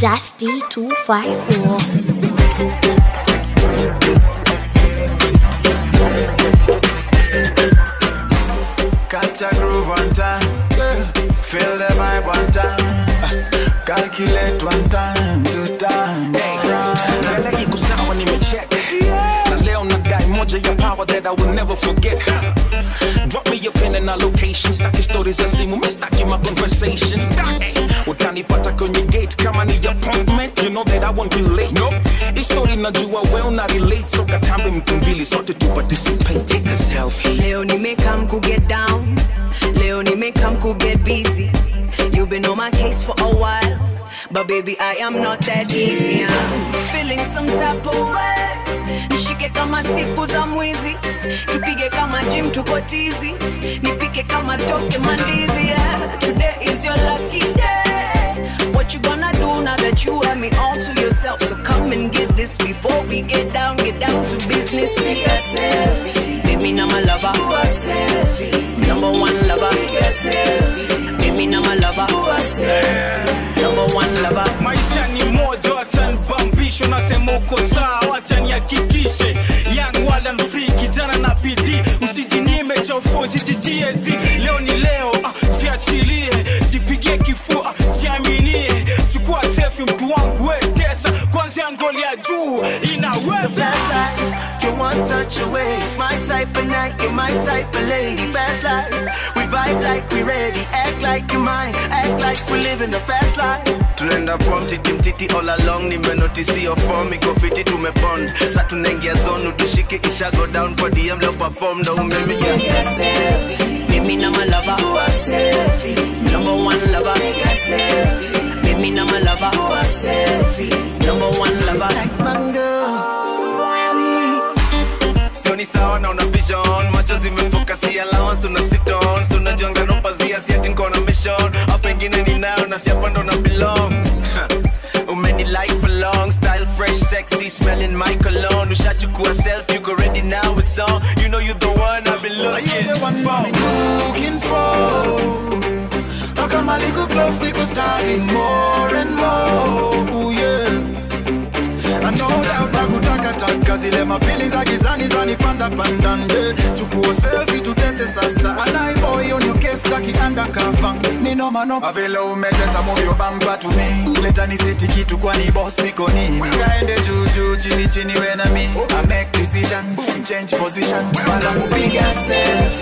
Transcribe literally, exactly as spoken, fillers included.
jusdee two five four. Catch a groove one time, yeah. Feel the vibe one time, uh, calculate one time, two time. Hey, nalala iko sawa nimecheck. Na leo nadai moja ya power that I will never forget. Drop me your pin and our location. Staki stories za simu, mistaki my conversation. Staki, utanipata kwenye gate kama ni appointment. You know that I won't be late. Nope, hii story najua well na relate. So katambe mtumbili sote tu participate. Take a selfie. Leo nimekam ku get down. Leo nimekam ku get busy. You've been on my case for a while, but baby I am not that easy. I'm feeling some type of way. Nishike kama siku za mwizi, tupige kama gym tuko tizi, nipike kama toke mandizi. Yeah. Today is your lucky day. What you gonna do now that you have me all to yourself? So come and get this before we get down, get down to business. Take a selfie. Baby now my lover. Do a selfie. Number one lover. Take a selfie. Baby now my lover. Do a selfie. Number one lover. Maisha ni moja, wacha nibambisho. Nasema uko sawa, wacha nihakikishe. Young wild and free, kijana na bidii. Usijinyime cha ufozi, jijiezi. Leo ni leo, uh, jiachilie. Jipigie kifua, jiaminie. Chukua selfie mtu wangu we tesa. Kwanza ngoli ya juu, inaweza. Fast life, you want touch your waist. My type of night, you're my type of lady. Fast life, we vibe like we ready. Act like you're mine, act like we live in a fast life. Tunaenda prom titi mtiti all along. Nimenotisi your form, iko fiti tumebond. Sa tunaingia zone, utushike kisha go down. Kwa D M leo perform, na umeme ya Baby now my lover. Do a selfie. Number one lover. Take a selfie. Baby now my lover. Do a selfie. Number one lover. like mango, sweet. Sioni sawa na una vision. Macho zimefoka si allowance una sit on. So unajonga no pazia si ati niko na mission. Hapa ingine ni nayo na si hapa ndo na belong. Umeni like for long. Style fresh, sexy, smelling my cologne. Ushachukua selfie, you go ready now it's on. You know you the one I've been looking for. Are you the one for? Looking for. How come I little close, because starting more and more. Ooh, yeah. I know that nakutaka taka zile my feelings are gizani zani panda pandande. Chukua selfie tutese sasa. Naiboi on your case saki undercover. Ni noma no. Avela umetesa move your bamba to me. Leta ni seti kitu kwa ni boss iko nini. Kaende juju chini chini we na mi. I make decision, change position. Alafu piga selfie.